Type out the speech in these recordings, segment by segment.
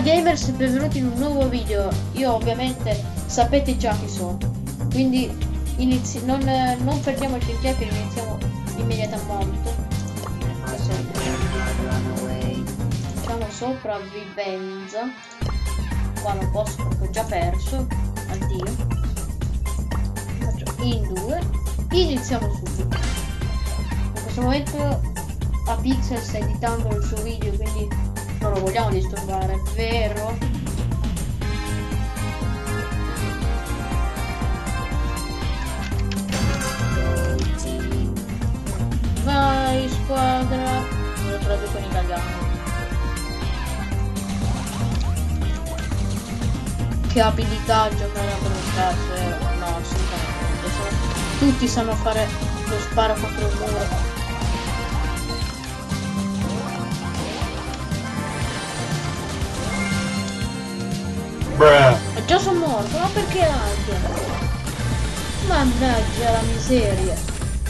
gamers, benvenuti in un nuovo video. Io ovviamente sapete già chi sono, quindi non perdiamoci in chiacchiere, iniziamo immediatamente. Facciamo sopravvivenza. Qua non posso perché ho già perso. Addio. Faccio in 2. Iniziamo subito. In questo momento Apixel sta editando il suo video, quindi non lo vogliamo disturbare, vero? Vai squadra! Lo traduco in italiano. Che abilità a giocare a pronunciarsi? No, assolutamente. Tutti sanno fare lo sparo contro il muro. E già sono morto, ma perché anche? Mannaggia la miseria.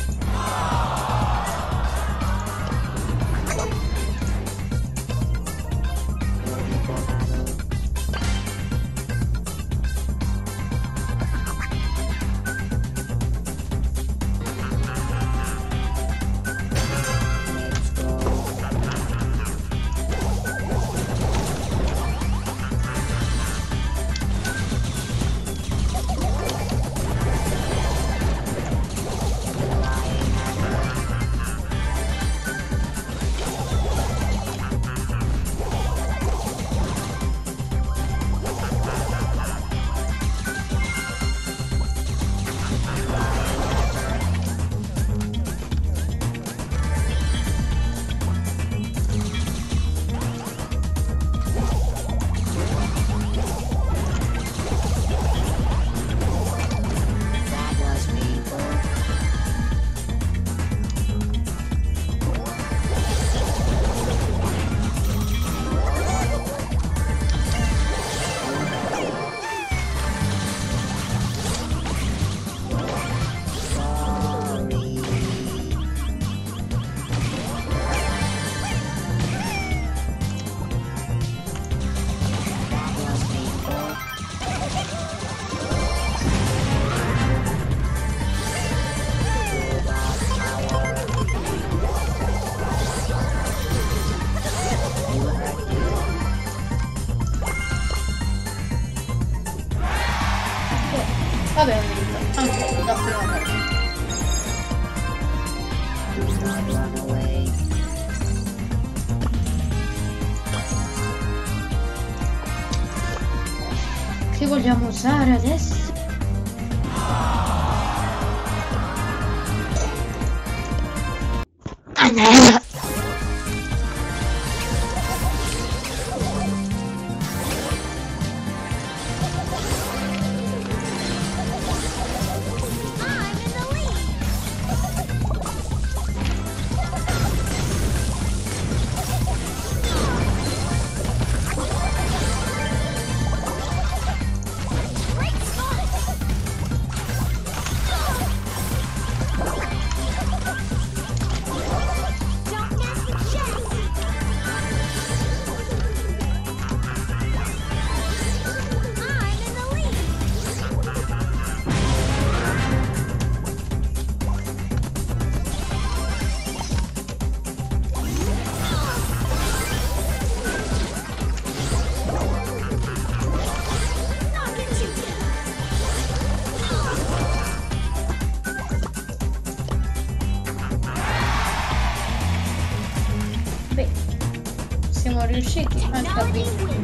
Vabbè, anche da prima parte. Che vogliamo usare adesso? Beh, siamo riusciti anche a vincere.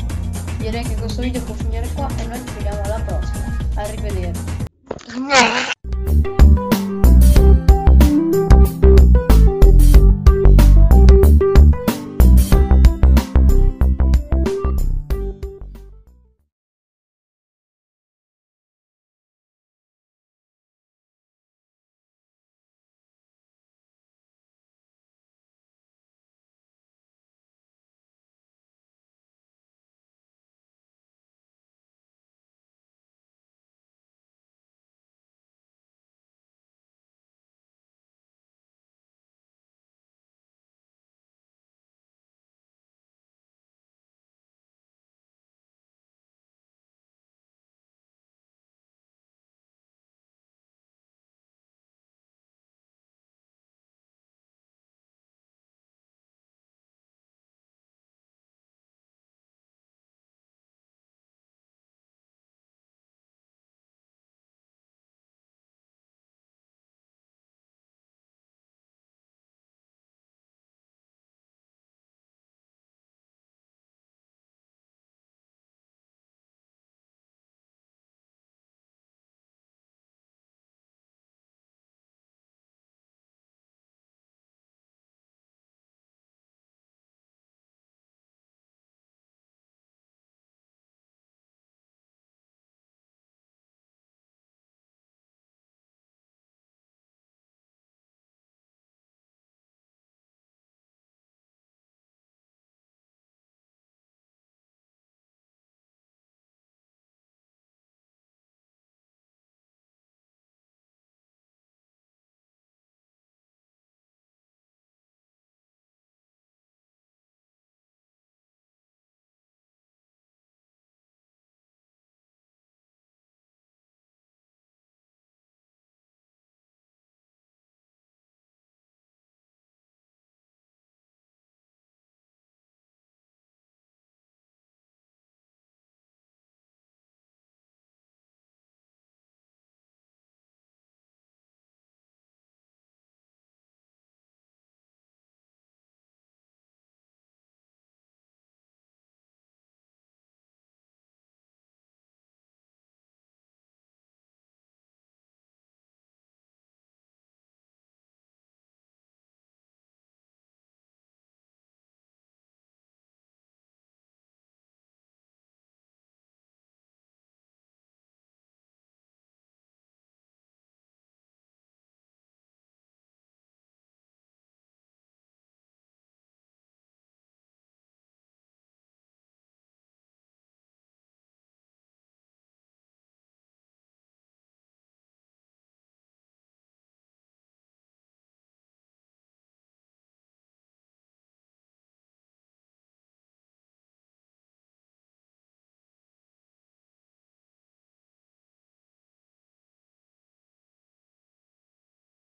Direi che questo video può finire qua e noi ci vediamo alla prossima. Arrivederci.